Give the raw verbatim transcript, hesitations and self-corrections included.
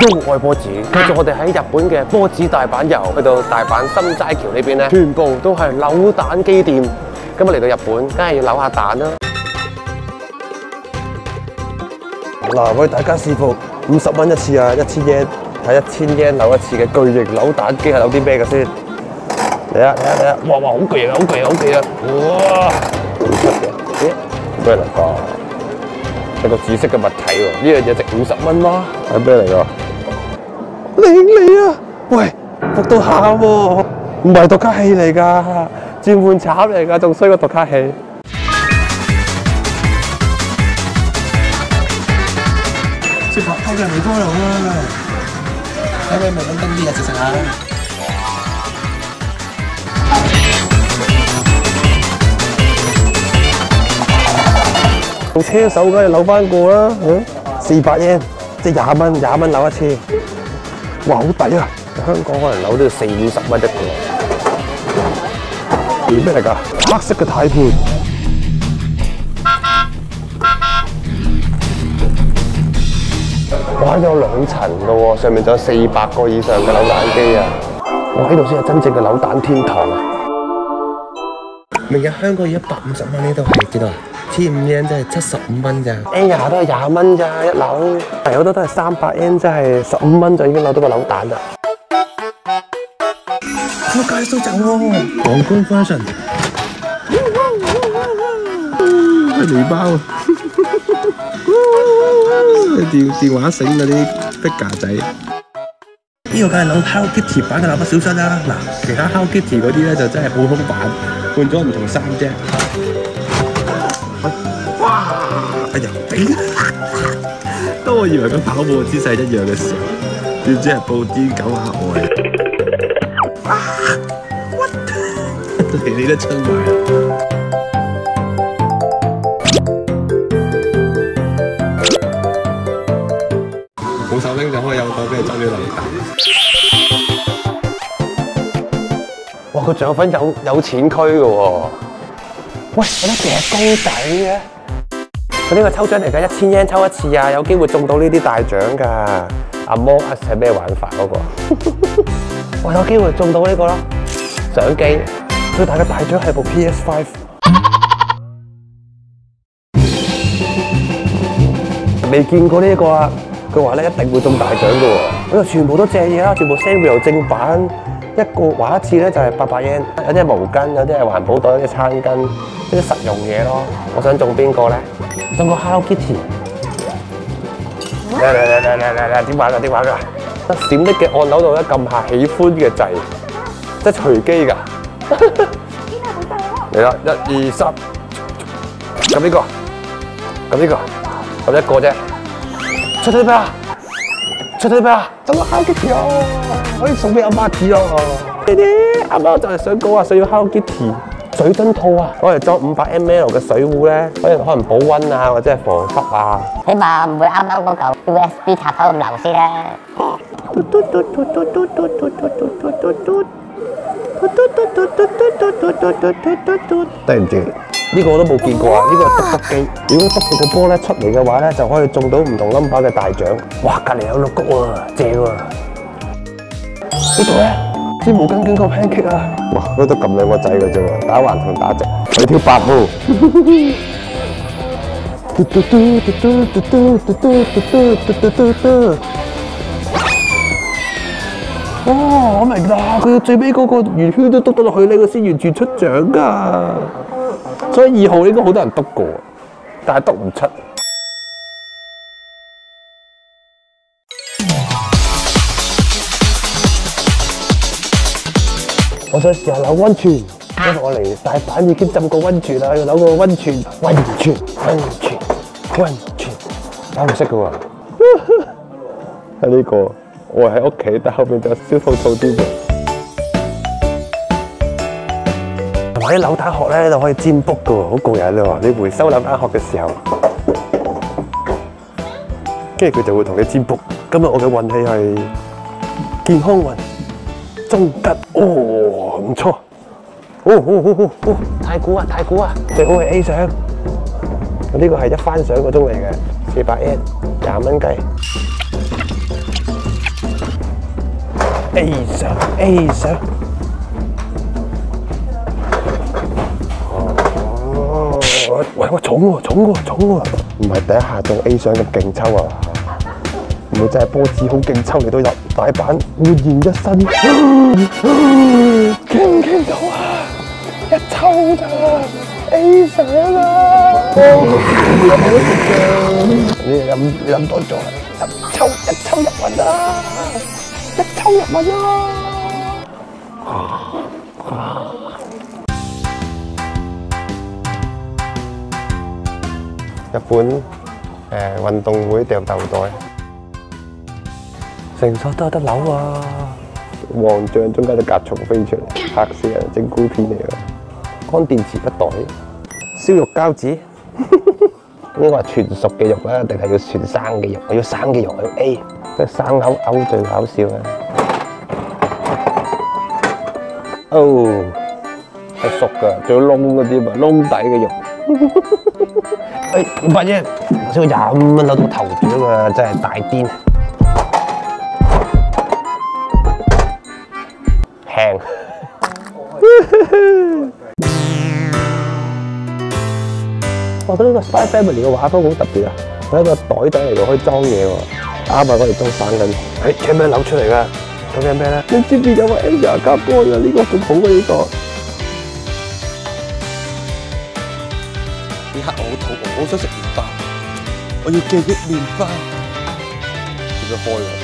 都愛波子。繼續我哋喺日本嘅波子大阪遊，去到大阪心齋橋呢邊咧，全部都係扭蛋機店。今日嚟到日本，梗係要扭下蛋啦。嗱，為大家試服五十蚊一次啊，一千 yen，睇一千 yen 扭一次嘅巨型扭蛋機係扭啲咩嘅先？嚟啊嚟啊嚟啊！哇哇，好巨啊好巨啊好巨啊！哇，好出嘅，咦？咩嚟㗎？一個紫色嘅物體喎，呢樣嘢值五十蚊嗎？係咩嚟㗎？靚你啊！喂，服到喊喎，唔係讀卡器嚟㗎，轉換慘嚟㗎，仲衰過讀卡器。食飯偷嘅未開爐啊！睇你咪咁叮啲嘢食食下。用車手梗係扭翻個啦，嗯，四百 yen，即係廿蚊，廿蚊扭一次，哇，好抵啊！香港可能扭都要四五十蚊一個。係咩嚟㗎？黑色嘅軚盤。哇！有兩層㗎喎，上面仲有四百個以上嘅扭蛋機啊！我喺度先係真正嘅扭蛋天堂啊！明日香港要一百五十蚊，呢度係幾多啊？千五 yen 真係七十五蚊咋 ，N 廿都係廿蚊咋一扭，係好多都係三百 yen， 真係十五蚊就已經扭到個扭蛋啦。我介紹就喎，皇冠 version， 係麵包。電電話繩嗰啲 figure 仔，呢個梗係扭 Hello Kitty 版嘅蠟筆小新啦。嗱，其他 Hello Kitty 嗰啲咧就真係普通版，換咗唔同衫啫。哇！哎呀，頂！當我以為佢跑步姿勢一樣嘅時候，點知係布丁狗嚇我嚟。啊 ！What？ 你你都出埋。冇手拎就可以有個俾你裝啲扭蛋。哇！佢仲有份有有錢區嘅喎。喂，有得夾公仔嘅。佢呢個抽獎嚟㗎，一千 yen 抽一次啊，有機會中到呢啲大獎㗎。阿摩 us 係咩玩法嗰個？我有機會中到呢個咯，相機。最大嘅大獎係部 P S 五。未見過呢個啊！佢話咧一定會中大獎嘅喎，呢度全部都正嘢啦，全部 Sanrio 正版，一個玩一次咧就係八百 yen， 有啲係毛巾，有啲係環保袋，有啲餐巾，呢啲實用嘢咯。我想中邊個咧？中個 Hello Kitty。嚟嚟嚟嚟嚟嚟嚟，點玩㗎？點玩㗎？閃匿嘅按鈕度咧撳下喜歡嘅掣，即係隨機㗎。嚟啦，一二三，撳呢個，撳呢個，撳一個啫。出咗咩啊？出咗咩啊？中個 Hello Kitty 啊！可以送俾阿媽子啊！爹哋，阿媽就係想講話想要 Hello Kitty 水樽套啊！攞嚟裝五百 M L 嘅水壺咧，可以可能保溫啊，或者係防濕啊。 起碼唔會啱啱嗰嚿 U S B 插口咁流先啦。 對唔住。呢個我都冇見過啊！呢個係篤篤機，如果篤到個波咧出嚟嘅話咧，就可以中到唔同 number 嘅大獎。哇！隔離有綠谷啊，正喎！呢度咧支毛巾經過 pancake 啊！哇！佢都撳兩個掣嘅啫喎，打橫同打直，佢跳八步。哇！我明啦，佢最尾嗰個圓圈都篤到落去，呢個先完全出獎㗎。所以二號應該好多人篤過，但係篤唔出。我想試下扭溫泉，因為我嚟大阪已經浸過溫泉啦，要扭個溫泉，溫泉，溫泉，溫泉，打唔識嘅喎。係呢個，我喺屋企，但後面就有小兔兔啲嘅。同埋啲扭蛋殼咧，就可以占卜嘅喎，好過癮喎！你回收扭蛋殼嘅時候，跟住佢就會同你占卜。今日我嘅運氣係健康運，中吉，哦，唔錯。哦哦哦哦哦，太估啊太估啊！最好係 A 賞。呢個係一番賞個鐘嚟嘅，四百 yen， 廿蚊雞。 A 上 A 上。哦，喂喂，重喎重喎重喎，唔係第一下中 A 上咁勁抽啊！唔會真係波子好勁抽嚟到入大板煥然一新，傾唔傾到啊？一抽咋 A 上啊！你諗你諗多咗，一抽一抽入雲啦，一抽入雲啦！日本誒運動會掉豆袋。成手都有得扭啊！黃象中間隻甲蟲飛出嚟，嚇死人！整蠱片嚟㗎，乾電池不袋，燒肉膠紙，應該係全熟嘅肉啦，定係要全生嘅肉？我要生嘅肉，我要 A， 即係生勾勾最搞笑啊！哦，係熟㗎，仲有窿嗰啲嘛，窿底嘅肉。誒，五百啫，先廿五蚊攞到頭獎啊！真係大癲。平，我覺得呢個 Spy Family 嘅畫風好特別啊！佢係一個袋仔嚟㗎，可以裝嘢喎，啱啊！我哋裝生緊。誒，有咩扭出嚟㗎？究竟咩咧？你知唔知有個 Air 加波啊？呢個仲好過呢個。 呢刻我好肚餓，好想食麵包，我要記憶麵包。點樣開㗎？